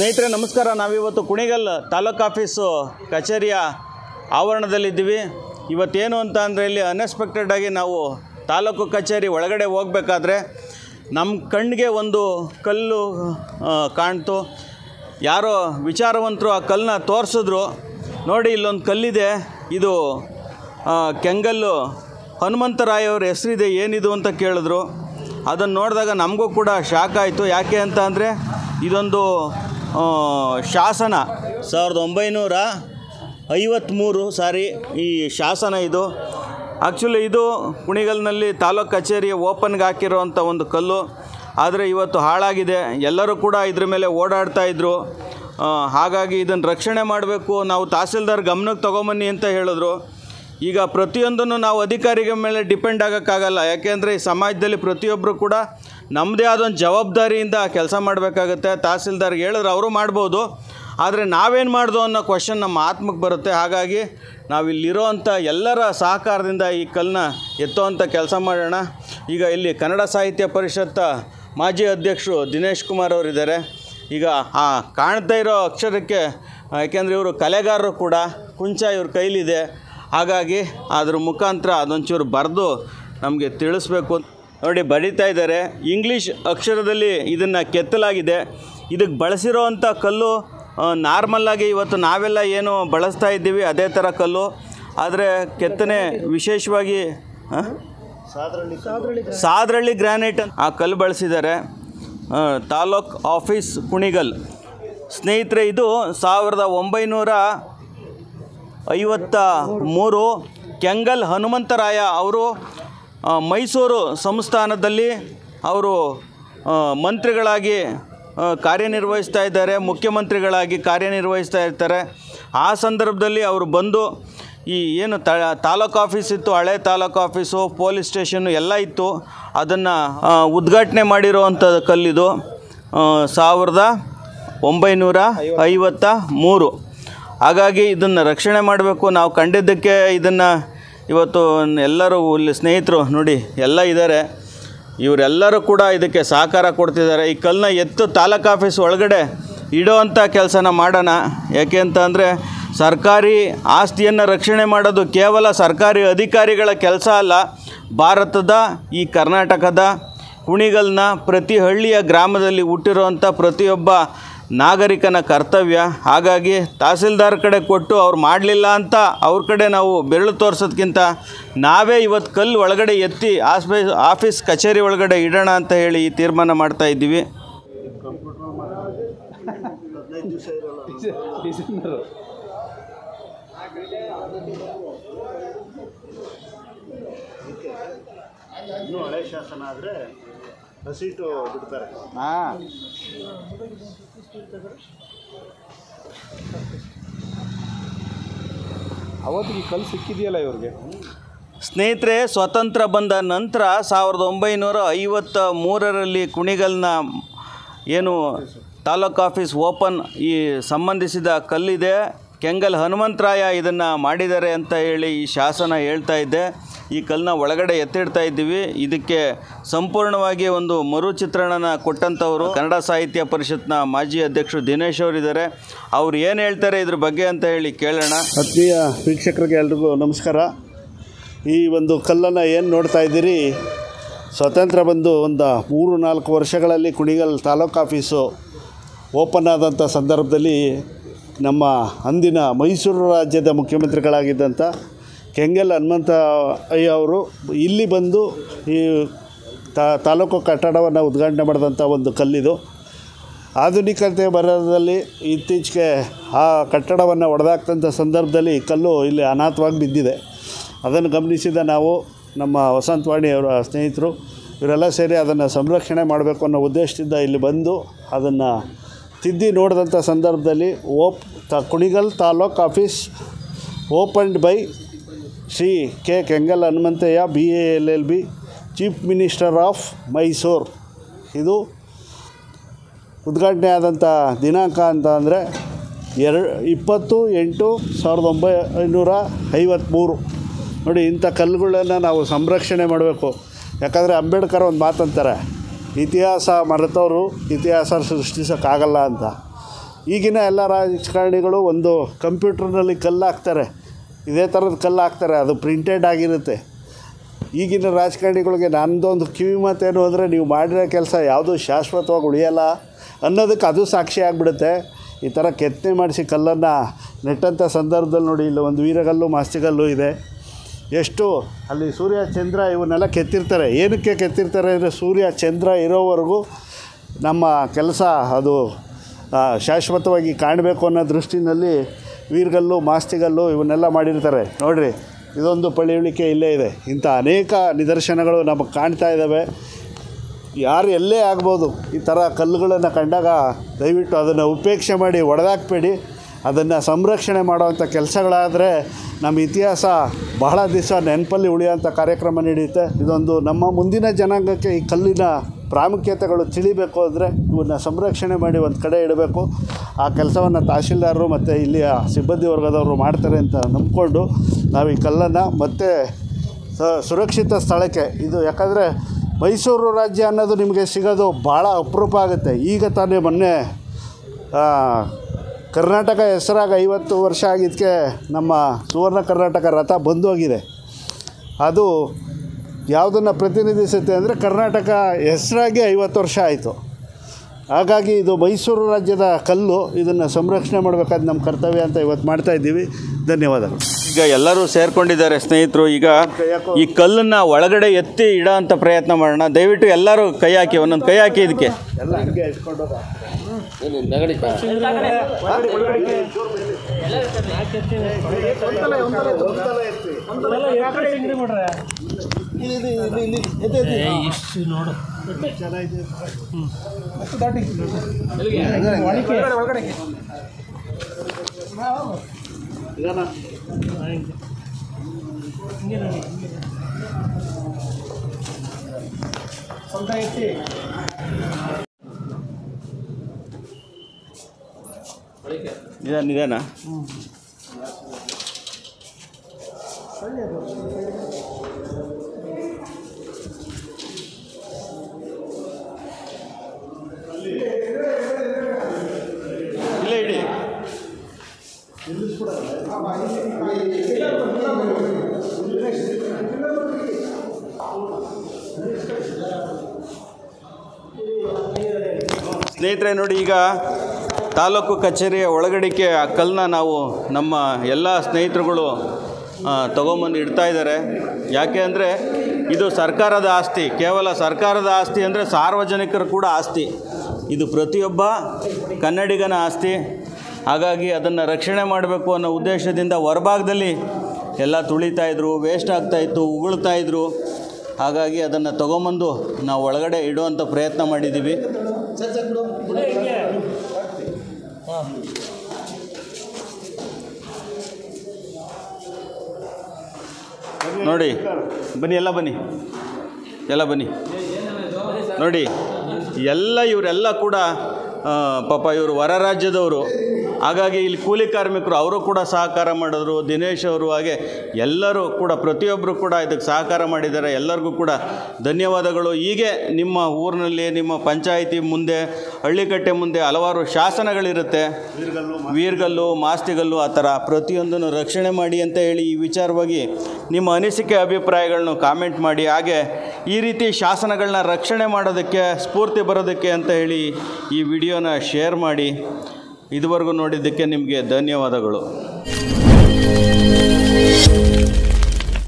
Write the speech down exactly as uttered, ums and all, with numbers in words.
ಸ್ನೇಹಿತರೆ ನಮಸ್ಕಾರ. ನಾವಿವತ್ತು ಕುಣಿಗಲ್ ತಾಲೂಕು ಆಫೀಸು ಕಚೇರಿಯ ಆವರಣದಲ್ಲಿದ್ದೀವಿ. ಇವತ್ತೇನು ಅಂತ ಅಂದರೆ ಇಲ್ಲಿ ಅನ್ಎಕ್ಸ್ಪೆಕ್ಟೆಡಾಗಿ ನಾವು ತಾಲೂಕು ಕಚೇರಿ ಒಳಗಡೆ ಹೋಗಬೇಕಾದ್ರೆ ನಮ್ಮ ಕಣ್ಣಿಗೆ ಒಂದು ಕಲ್ಲು ಕಾಣ್ತು. ಯಾರೋ ವಿಚಾರವಂತರು ಆ ಕಲ್ಲನ್ನ ತೋರಿಸಿದ್ರು. ನೋಡಿ ಇಲ್ಲೊಂದು ಕಲ್ಲಿದೆ, ಇದು ಕೆಂಗಲ್ಲು ಹನುಮಂತರಾಯವ್ರ ಹೆಸರಿದೆ, ಏನಿದು ಅಂತ ಕೇಳಿದ್ರು. ಅದನ್ನು ನೋಡಿದಾಗ ನಮಗೂ ಕೂಡ ಶಾಕ್ ಆಯಿತು. ಯಾಕೆ ಅಂತ ಅಂದರೆ ಇದೊಂದು ಶಾಸನ ಸಾವಿರದ ಒಂಬೈನೂರ ಐವತ್ತ್ಮೂರು ಸಾರಿ ಈ ಶಾಸನ ಇದು. ಆ್ಯಕ್ಚುಲಿ ಇದು ಕುಣಿಗಲ್ನಲ್ಲಿ ತಾಲೂಕು ಕಚೇರಿಯ ಓಪನ್ಗೆ ಹಾಕಿರೋವಂಥ ಒಂದು ಕಲ್ಲು. ಆದರೆ ಇವತ್ತು ಹಾಳಾಗಿದೆ. ಎಲ್ಲರೂ ಕೂಡ ಇದ್ರ ಮೇಲೆ ಓಡಾಡ್ತಾ ಇದ್ದರು. ಹಾಗಾಗಿ ಇದನ್ನು ರಕ್ಷಣೆ ಮಾಡಬೇಕು, ನಾವು ತಹಸೀಲ್ದಾರ್ ಗಮನಕ್ಕೆ ತೊಗೊಂಬನ್ನಿ ಅಂತ ಹೇಳಿದ್ರು. ಈಗ ಪ್ರತಿಯೊಂದನ್ನು ನಾವು ಅಧಿಕಾರಿಗಳ ಮೇಲೆ ಡಿಪೆಂಡ್ ಆಗೋಕ್ಕಾಗಲ್ಲ. ಯಾಕೆಂದರೆ ಈ ಸಮಾಜದಲ್ಲಿ ಪ್ರತಿಯೊಬ್ಬರು ಕೂಡ ನಮ್ಮದೇ ಆದೊಂದು ಜವಾಬ್ದಾರಿಯಿಂದ ಕೆಲಸ ಮಾಡಬೇಕಾಗತ್ತೆ. ತಹಸೀಲ್ದಾರ್ಗೆ ಹೇಳಿದ್ರೆ ಅವರು ಮಾಡ್ಬೋದು, ಆದರೆ ನಾವೇನು ಮಾಡ್ದು ಅನ್ನೋ ಕ್ವಶನ್ ನಮ್ಮ ಆತ್ಮಕ್ಕೆ ಬರುತ್ತೆ. ಹಾಗಾಗಿ ನಾವಿಲ್ಲಿರೋವಂಥ ಎಲ್ಲರ ಸಹಕಾರದಿಂದ ಈ ಕಲ್ಲನ್ನ ಎತ್ತುವಂಥ ಕೆಲಸ ಮಾಡೋಣ. ಈಗ ಇಲ್ಲಿ ಕನ್ನಡ ಸಾಹಿತ್ಯ ಪರಿಷತ್ತ ಮಾಜಿ ಅಧ್ಯಕ್ಷರು ದಿನೇಶ್ ಕುಮಾರ್ ಅವರಿದ್ದಾರೆ. ಈಗ ಆ ಕಾಣ್ತಾ ಇರೋ ಅಕ್ಷರಕ್ಕೆ, ಯಾಕೆಂದರೆ ಇವರು ಕಲೆಗಾರರು ಕೂಡ, ಕುಂಚ ಇವ್ರ ಕೈಲಿದೆ. ಹಾಗಾಗಿ ಅದ್ರ ಮುಖಾಂತರ ಅದೊಂಚೂರು ಬರೆದು ನಮಗೆ ತಿಳಿಸ್ಬೇಕು. ನೋಡಿ ಬರೀತಾ ಇದ್ದಾರೆ. ಇಂಗ್ಲೀಷ್ ಅಕ್ಷರದಲ್ಲಿ ಇದನ್ನು ಕೆತ್ತಲಾಗಿದೆ. ಇದಕ್ಕೆ ಬಳಸಿರೋವಂಥ ಕಲ್ಲು ನಾರ್ಮಲ್ಲಾಗಿ ಇವತ್ತು ನಾವೆಲ್ಲ ಏನು ಬಳಸ್ತಾ ಇದ್ದೀವಿ ಅದೇ ಥರ ಕಲ್ಲು. ಆದರೆ ಕೆತ್ತನೆ ವಿಶೇಷವಾಗಿ ಸಾದ್ರಳ್ಳಿ ಗ್ರಾನೈಟ್ ಆ ಕಲ್ಲು ಬಳಸಿದ್ದಾರೆ. ತಾಲೂಕ್ ಆಫೀಸ್ ಕುಣಿಗಲ್. ಸ್ನೇಹಿತರೆ, ಇದು ಸಾವಿರದ ಒಂಬೈನೂರ ಐವತ್ತ ಮೂರು ಕೆಂಗಲ್ ಹನುಮಂತರಾಯ ಅವರು ಮೈಸೂರು ಸಂಸ್ಥಾನದಲ್ಲಿ ಅವರು ಮಂತ್ರಿಗಳಾಗಿ ಕಾರ್ಯನಿರ್ವಹಿಸ್ತಾ ಇದ್ದಾರೆ, ಮುಖ್ಯಮಂತ್ರಿಗಳಾಗಿ ಕಾರ್ಯನಿರ್ವಹಿಸ್ತಾ ಇರ್ತಾರೆ. ಆ ಸಂದರ್ಭದಲ್ಲಿ ಅವರು ಬಂದು ಈ ಏನು ತ ತಾಲೂಕು ಆಫೀಸ್ ಇತ್ತು, ಹಳೆ ತಾಲೂಕು ಆಫೀಸು, ಪೊಲೀಸ್ ಸ್ಟೇಷನ್ನು ಎಲ್ಲ ಇತ್ತು, ಅದನ್ನು ಉದ್ಘಾಟನೆ ಮಾಡಿರುವಂಥ ಕಲ್ಲಿದು. ಸಾವಿರದ ಒಂಬೈನೂರ ಐವತ್ತ ಮೂರು. ಹಾಗಾಗಿ ಇದನ್ನು ರಕ್ಷಣೆ ಮಾಡಬೇಕು. ನಾವು ಕಂಡಿದ್ದಕ್ಕೆ ಇದನ್ನು ಇವತ್ತು ಎಲ್ಲರೂ ಇಲ್ಲಿ ಸ್ನೇಹಿತರು ನೋಡಿ ಎಲ್ಲ ಇದ್ದಾರೆ, ಇವರೆಲ್ಲರೂ ಕೂಡ ಇದಕ್ಕೆ ಸಹಕಾರ ಕೊಡ್ತಿದ್ದಾರೆ. ಈ ಕಲ್ಲನ್ನ ಎತ್ತು ತಾಲೂಕು ಆಫೀಸ್ ಒಳಗಡೆ ಇಡೋವಂಥ ಕೆಲಸನ ಮಾಡೋಣ. ಯಾಕೆ ಅಂತ ಅಂದರೆ ಸರ್ಕಾರಿ ಆಸ್ತಿಯನ್ನು ರಕ್ಷಣೆ ಮಾಡೋದು ಕೇವಲ ಸರ್ಕಾರಿ ಅಧಿಕಾರಿಗಳ ಕೆಲಸ ಅಲ್ಲ, ಭಾರತದ ಈ ಕರ್ನಾಟಕದ ಕುಣಿಗಲ್ನ ಪ್ರತಿ ಹಳ್ಳಿಯ ಗ್ರಾಮದಲ್ಲಿ ಹುಟ್ಟಿರುವಂಥ ಪ್ರತಿಯೊಬ್ಬ ನಾಗರಿಕನ ಕರ್ತವ್ಯ. ಹಾಗಾಗಿ ತಹಸೀಲ್ದಾರ್ ಕಡೆ ಕೊಟ್ಟು ಅವ್ರು ಮಾಡಲಿಲ್ಲ ಅಂತ ಅವ್ರ ಕಡೆ ನಾವು ಬೆರಳು ತೋರಿಸೋದಕ್ಕಿಂತ ನಾವೇ ಇವತ್ತು ಕಲ್ಲು ಒಳಗಡೆ ಎತ್ತಿ ಆಸ್ಪೇ ಆಫೀಸ್ ಕಚೇರಿ ಒಳಗಡೆ ಇಡೋಣ ಅಂತ ಹೇಳಿ ಈ ತೀರ್ಮಾನ ಮಾಡ್ತಾ ಇದ್ದೀವಿ. ಇನ್ನೂ ಹಳೆ ಶಾಸನ ಆದರೆ ರಸೀಟು ಬಿಡ್ತಾರೆ. ಹಾಂ, ಅವತ್ತಿಗೆ ಈ ಕಲ್ಲು ಸಿಕ್ಕಿದೆಯಲ್ಲ ಇವ್ರಿಗೆ. ಸ್ನೇಹಿತರೆ, ಸ್ವತಂತ್ರ ಬಂದ ನಂತರ ಸಾವಿರದ ಒಂಬೈನೂರ ಐವತ್ತ ಮೂರರಲ್ಲಿ ಕುಣಿಗಲ್ನ ಏನು ತಾಲೂಕು ಆಫೀಸ್ ಓಪನ್ ಈ ಸಂಬಂಧಿಸಿದ ಕಲ್ಲಿದೆ, ಕೆಂಗಲ್ ಹನುಮಂತರಾಯ ಇದನ್ನು ಮಾಡಿದ್ದಾರೆ ಅಂತ ಹೇಳಿ ಈ ಶಾಸನ ಹೇಳ್ತಾ ಇದ್ದೆ. ಈ ಕಲ್ಲನ್ನ ಒಳಗಡೆ ಎತ್ತಿಡ್ತಾ ಇದ್ದೀವಿ. ಇದಕ್ಕೆ ಸಂಪೂರ್ಣವಾಗಿ ಒಂದು ಮರುಚಿತ್ರಣನ ಕೊಟ್ಟಂಥವರು ಕನ್ನಡ ಸಾಹಿತ್ಯ ಪರಿಷತ್ನ ಮಾಜಿ ಅಧ್ಯಕ್ಷರು ದಿನೇಶ್ ಅವರಿದ್ದಾರೆ. ಅವ್ರು ಏನು ಹೇಳ್ತಾರೆ ಇದ್ರ ಬಗ್ಗೆ ಅಂತ ಹೇಳಿ ಕೇಳೋಣ. ಆತ್ಮೀಯ ವೀಕ್ಷಕರಿಗೆ ಎಲ್ರಿಗೂ ನಮಸ್ಕಾರ. ಈ ಒಂದು ಕಲ್ಲನ್ನು ಏನು ನೋಡ್ತಾ ಇದ್ದೀರಿ, ಸ್ವಾತಂತ್ರ್ಯ ಬಂದು ಒಂದು ಮೂರು ನಾಲ್ಕು ವರ್ಷಗಳಲ್ಲಿ ಕುಣಿಗಲ್ ತಾಲೂಕು ಆಫೀಸು ಓಪನ್ ಆದಂಥ ಸಂದರ್ಭದಲ್ಲಿ ನಮ್ಮ ಅಂದಿನ ಮೈಸೂರು ರಾಜ್ಯದ ಮುಖ್ಯಮಂತ್ರಿಗಳಾಗಿದ್ದಂಥ ಕೆಂಗಲ್ ಹನುಮಂತಯ್ಯ ಅವರು ಇಲ್ಲಿ ಬಂದು ಈ ತಾಲೂಕು ಕಟ್ಟಡವನ್ನು ಉದ್ಘಾಟನೆ ಮಾಡಿದಂಥ ಒಂದು ಕಲ್ಲಿದು. ಆಧುನಿಕತೆ ಬರೋದಲ್ಲಿ ಇತ್ತೀಚೆಗೆ ಆ ಕಟ್ಟಡವನ್ನು ಒಡೆದಾಕ್ತಂಥ ಸಂದರ್ಭದಲ್ಲಿ ಕಲ್ಲು ಇಲ್ಲಿ ಅನಾಥವಾಗಿ ಬಿದ್ದಿದೆ. ಅದನ್ನು ಗಮನಿಸಿದ ನಾವು ನಮ್ಮ ವಸಂತವಾಣಿಯವರ ಸ್ನೇಹಿತರು ಇವರೆಲ್ಲ ಸೇರಿ ಅದನ್ನು ಸಂರಕ್ಷಣೆ ಮಾಡಬೇಕು ಅನ್ನೋ ಉದ್ದೇಶದಿಂದ ಇಲ್ಲಿ ಬಂದು ಅದನ್ನು ತಿದ್ದಿ ನೋಡಿದಂಥ ಸಂದರ್ಭದಲ್ಲಿ of the Kunigal taluk office opened by Shri K Kengal Hanumanthaiah B A L L B chief minister of Mysore. ಇದು ಉದ್ಘಾಟನೆ ಆದಂಥ ದಿನಾಂಕ ಅಂತ ಅಂದರೆ ಎರಡು ಇಪ್ಪತ್ತು ಎಂಟು ಸಾವಿರದ ಒಂಬೈನೂರ ಐವತ್ತ್ಮೂರು. ನೋಡಿ, ಇಂಥ ಕಲ್ಲುಗಳನ್ನು ನಾವು ಸಂರಕ್ಷಣೆ ಮಾಡಬೇಕು. ಯಾಕಂದರೆ ಅಂಬೇಡ್ಕರ್ ಒಂದು ಮಾತಂತಾರೆ, ಇತಿಹಾಸ ಮರೆತವರು ಇತಿಹಾಸ ಸೃಷ್ಟಿಸೋಕ್ಕಾಗಲ್ಲ ಅಂತ. ಈಗಿನ ಎಲ್ಲ ರಾಜಕಾರಣಿಗಳು ಒಂದು ಕಂಪ್ಯೂಟರ್ನಲ್ಲಿ ಕಲ್ಲು ಹಾಕ್ತಾರೆ, ಇದೇ ಥರದ ಕಲ್ಲು ಹಾಕ್ತಾರೆ, ಅದು ಪ್ರಿಂಟೆಡ್ ಆಗಿರುತ್ತೆ. ಈಗಿನ ರಾಜಕಾರಣಿಗಳಿಗೆ ನನ್ನದೊಂದು ಕಿವಿ ಮಾತೇನು ಅಂದರೆ, ನೀವು ಮಾಡಿರೋ ಕೆಲಸ ಯಾವುದೂ ಶಾಶ್ವತವಾಗಿ ಉಳಿಯಲ್ಲ ಅನ್ನೋದಕ್ಕೆ ಅದು ಸಾಕ್ಷಿ ಆಗಿಬಿಡುತ್ತೆ. ಈ ಥರ ಕೆತ್ತನೆ ಮಾಡಿಸಿ ಕಲ್ಲನ್ನು ನೆಟ್ಟಂಥ ಸಂದರ್ಭದಲ್ಲಿ ನೋಡಿ, ಇಲ್ಲಿ ಒಂದು ವೀರಗಲ್ಲು ಮಾಸ್ತಿಗಲ್ಲು ಇದೆ. ಎಷ್ಟು ಅಲ್ಲಿ ಸೂರ್ಯ ಚಂದ್ರ ಇವನ್ನೆಲ್ಲ ಕೆತ್ತಿರ್ತಾರೆ. ಏನಕ್ಕೆ ಕೆತ್ತಿರ್ತಾರೆ ಅಂದರೆ, ಸೂರ್ಯ ಚಂದ್ರ ಇರೋವರೆಗೂ ನಮ್ಮ ಕೆಲಸ ಅದು ಶಾಶ್ವತವಾಗಿ ಕಾಣಬೇಕು ಅನ್ನೋ ದೃಷ್ಟಿನಲ್ಲಿ ವೀರಗಲ್ಲು ಮಾಸ್ತಿಗಲ್ಲು ಇವನ್ನೆಲ್ಲ ಮಾಡಿರ್ತಾರೆ. ನೋಡಿರಿ, ಇದೊಂದು ಪಳಿಯುಳಿಕೆ ಇಲ್ಲೇ ಇದೆ. ಇಂಥ ಅನೇಕ ನಿದರ್ಶನಗಳು ನಮಗೆ ಕಾಣ್ತಾ ಇದ್ದಾವೆ. ಯಾರು ಎಲ್ಲೇ ಆಗ್ಬೋದು, ಈ ಥರ ಕಲ್ಲುಗಳನ್ನು ಕಂಡಾಗ ದಯವಿಟ್ಟು ಅದನ್ನು ಉಪೇಕ್ಷೆ ಮಾಡಿ ಒಡೆದಾಕಬೇಡಿ. ಅದನ್ನು ಸಂರಕ್ಷಣೆ ಮಾಡೋವಂಥ ಕೆಲಸಗಳಾದರೆ ನಮ್ಮ ಇತಿಹಾಸ ಬಹಳ ದಿವಸ ನೆನಪಲ್ಲಿ ಉಳಿಯೋಂಥ ಕಾರ್ಯಕ್ರಮ ನಡೆಯುತ್ತೆ. ಇದೊಂದು ನಮ್ಮ ಮುಂದಿನ ಜನಾಂಗಕ್ಕೆ ಈ ಕಲ್ಲಿನ ಪ್ರಾಮುಖ್ಯತೆಗಳು ತಿಳಿಬೇಕು ಅಂದರೆ ಇವನ್ನ ಸಂರಕ್ಷಣೆ ಮಾಡಿ ಒಂದು ಕಡೆ ಇಡಬೇಕು. ಆ ಕೆಲಸವನ್ನು ತಹಶೀಲ್ದಾರರು ಮತ್ತು ಇಲ್ಲಿಯ ಸಿಬ್ಬಂದಿ ವರ್ಗದವರು ಮಾಡ್ತಾರೆ ಅಂತ ನಂಬಿಕೊಂಡು ನಾವು ಈ ಕಲ್ಲನ್ನು ಮತ್ತೆ ಸುರಕ್ಷಿತ ಸ್ಥಳಕ್ಕೆ, ಇದು ಯಾಕಂದರೆ ಮೈಸೂರು ರಾಜ್ಯ ಅನ್ನೋದು ನಿಮಗೆ ಸಿಗೋದು ಭಾಳ ಅಪರೂಪ ಆಗುತ್ತೆ. ಈಗ ತಾನೇ ಮೊನ್ನೆ ಕರ್ನಾಟಕ ಹೆಸರಾಗ ಐವತ್ತು ವರ್ಷ ಆಗಿದ್ದಕ್ಕೆ ನಮ್ಮ ಸುವರ್ಣ ಕರ್ನಾಟಕ ರಥ ಬಂದೋಗಿದೆ. ಅದು ಯಾವುದನ್ನು ಪ್ರತಿನಿಧಿಸುತ್ತೆ ಅಂದರೆ, ಕರ್ನಾಟಕ ಹೆಸರಾಗಿ ಐವತ್ತು ವರ್ಷ ಆಯಿತು. ಹಾಗಾಗಿ ಇದು ಮೈಸೂರು ರಾಜ್ಯದ ಕಲ್ಲು, ಇದನ್ನು ಸಂರಕ್ಷಣೆ ಮಾಡಬೇಕಾದ ನಮ್ಮ ಕರ್ತವ್ಯ ಅಂತ ಇವತ್ತು ಮಾಡ್ತಾಯಿದ್ದೀವಿ. ಧನ್ಯವಾದಗಳು. ಈಗ ಎಲ್ಲರೂ ಸೇರ್ಕೊಂಡಿದ್ದಾರೆ ಸ್ನೇಹಿತರು. ಈಗ ಈ ಕಲ್ಲನ್ನು ಒಳಗಡೆ ಎತ್ತಿ ಇಡೋ ಅಂಥ ಪ್ರಯತ್ನ ಮಾಡೋಣ. ದಯವಿಟ್ಟು ಎಲ್ಲರೂ ಕೈ ಹಾಕಿ, ಒಂದೊಂದು ಕೈ ಹಾಕಿ ಇದಕ್ಕೆ. ಎಲ್ಲ ಹಂಗೆ ಇಟ್ಕೊಂಡೋದ ನಿಧಾನ ನಿಧಾನ. ಇಲ್ಲೇ ಇಡಿ. ಸ್ನೇಹಿತರೆ ನೋಡಿ, ಈಗ ತಾಲೂಕು ಕಚೇರಿಯ ಒಳಗಡೆಗೆ ಆ ಕಲ್ಲನ್ನ ನಾವು ನಮ್ಮ ಎಲ್ಲ ಸ್ನೇಹಿತರುಗಳು ತೊಗೊಂಬಂದು ಇಡ್ತಾ ಇದ್ದಾರೆ. ಯಾಕೆ ಅಂದರೆ ಇದು ಸರ್ಕಾರದ ಆಸ್ತಿ. ಕೇವಲ ಸರ್ಕಾರದ ಆಸ್ತಿ ಅಂದರೆ ಸಾರ್ವಜನಿಕರು ಕೂಡ ಆಸ್ತಿ. ಇದು ಪ್ರತಿಯೊಬ್ಬ ಕನ್ನಡಿಗನ ಆಸ್ತಿ. ಹಾಗಾಗಿ ಅದನ್ನು ರಕ್ಷಣೆ ಮಾಡಬೇಕು ಅನ್ನೋ ಉದ್ದೇಶದಿಂದ ಹೊರಭಾಗದಲ್ಲಿ ಎಲ್ಲ ತುಳಿತಾಯಿದ್ರು, ವೇಸ್ಟ್ ಆಗ್ತಾಯಿತ್ತು, ಉಗುಳ್ತಾಯಿದ್ರು. ಹಾಗಾಗಿ ಅದನ್ನು ತೊಗೊಂಬಂದು ನಾವು ಒಳಗಡೆ ಇಡುವಂಥ ಪ್ರಯತ್ನ ಮಾಡಿದ್ದೀವಿ. ನೋಡಿ, ಬನ್ನಿ, ಎಲ್ಲ ಬನ್ನಿ, ಎಲ್ಲ ಬನ್ನಿ. ನೋಡಿ, ಎಲ್ಲ ಇವರೆಲ್ಲ ಕೂಡ ಪಾಪ ಇವರು ಹೊರ ರಾಜ್ಯದವರು. ಹಾಗಾಗಿ ಇಲ್ಲಿ ಕೂಲಿ ಕಾರ್ಮಿಕರು ಅವರು ಕೂಡ ಸಹಕಾರ ಮಾಡಿದ್ರು. ದಿನೇಶ್ ಅವರು, ಹಾಗೆ ಎಲ್ಲರೂ ಕೂಡ ಪ್ರತಿಯೊಬ್ಬರು ಕೂಡ ಇದಕ್ಕೆ ಸಹಕಾರ ಮಾಡಿದ್ದಾರೆ. ಎಲ್ಲರಿಗೂ ಕೂಡ ಧನ್ಯವಾದಗಳು. ಹೀಗೆ ನಿಮ್ಮ ಊರಿನಲ್ಲಿ, ನಿಮ್ಮ ಪಂಚಾಯಿತಿ ಮುಂದೆ, ಹಳ್ಳಿಕಟ್ಟೆ ಮುಂದೆ ಹಲವಾರು ಶಾಸನಗಳಿರುತ್ತೆ. ವೀರಗಲ್ಲು, ಮಾಸ್ತಿಗಲ್ಲು, ಆ ಥರ ಪ್ರತಿಯೊಂದನ್ನು ರಕ್ಷಣೆ ಮಾಡಿ ಅಂತ ಹೇಳಿ ಈ ವಿಚಾರವಾಗಿ ನಿಮ್ಮ ಅನಿಸಿಕೆ ಅಭಿಪ್ರಾಯಗಳನ್ನು ಕಾಮೆಂಟ್ ಮಾಡಿ. ಹಾಗೆ ಈ ರೀತಿ ಶಾಸನಗಳನ್ನ ರಕ್ಷಣೆ ಮಾಡೋದಕ್ಕೆ, ಸ್ಫೂರ್ತಿ ಬರೋದಕ್ಕೆ ಅಂತ ಹೇಳಿ ಈ ವಿಡಿಯೋನ ಶೇರ್ ಮಾಡಿ. ಇದುವರೆಗೂ ನೋಡಿದ್ದಕ್ಕೆ ನಿಮಗೆ ಧನ್ಯವಾದಗಳು.